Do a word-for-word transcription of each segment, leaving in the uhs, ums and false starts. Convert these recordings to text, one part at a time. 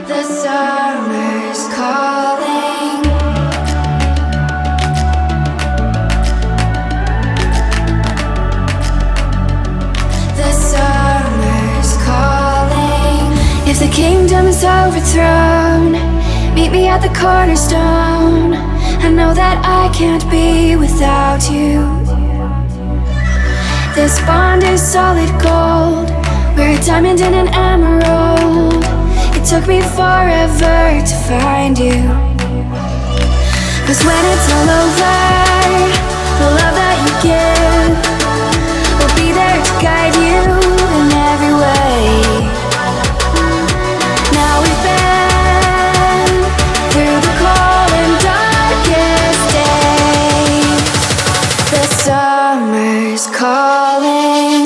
The summer's calling. The summer's calling. If the kingdom is overthrown, meet me at the cornerstone. I know that I can't be without you. This bond is solid gold. We're a diamond and an emerald. It took me forever to find you. Cause when it's all over, the love that you give will be there to guide you in every way. Now we've been through the cold and darkest days. The summer's calling.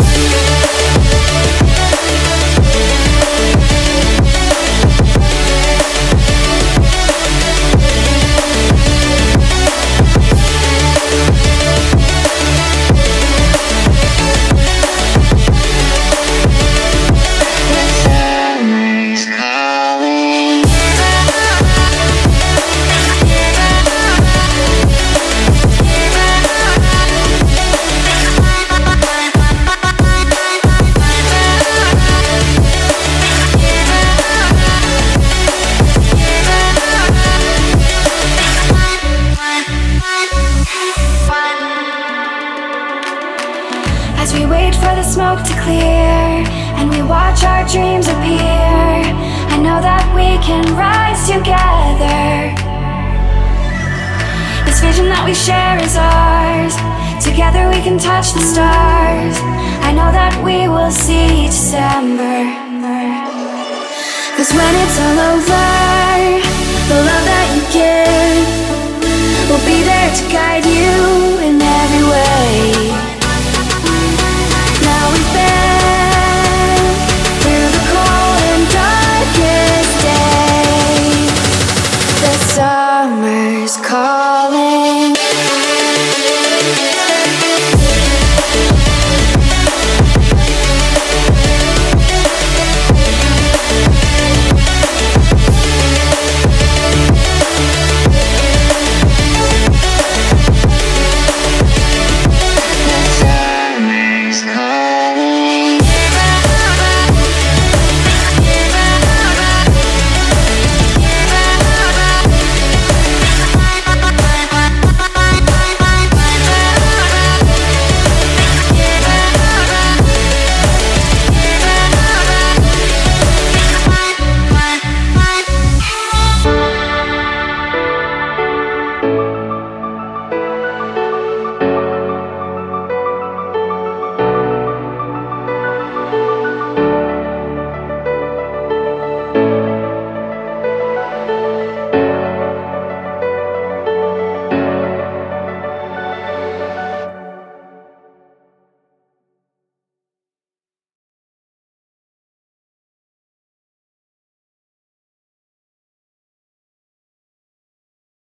As we wait for the smoke to clear and we watch our dreams appear, I know that we can rise together. This vision that we share is ours. Together we can touch the stars. I know that we will see December. Cause when it's all over, the love that you give will be there to guide you in every way.